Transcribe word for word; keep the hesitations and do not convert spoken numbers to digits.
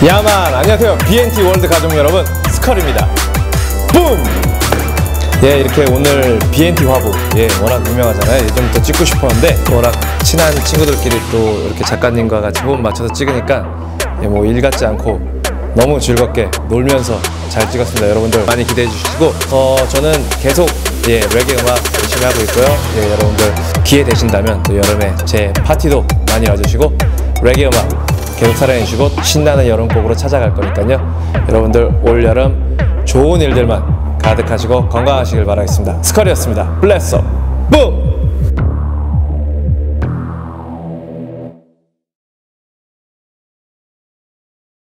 야만, 안녕하세요. 비엔티 월드 가족 여러분, 스컬입니다. 붐! 예, 이렇게 오늘 비엔티 화보, 예, 워낙 유명하잖아요. 예전부터 찍고 싶었는데 워낙 친한 친구들끼리 또 이렇게 작가님과 같이 호흡 맞춰서 찍으니까 예, 뭐 일 같지 않고 너무 즐겁게 놀면서 잘 찍었습니다. 여러분들 많이 기대해 주시고 어 저는 계속 예 레게 음악 열심히 하고 있고요. 예, 여러분들 기회 되신다면 또 여름에 제 파티도 많이 와주시고 레게 음악 계속 사랑해 주시고 신나는 여름곡으로 찾아갈 거니까요. 여러분들 올 여름 좋은 일들만 가득하시고 건강하시길 바라겠습니다. 스컬이었습니다. 블레스 업! 붐!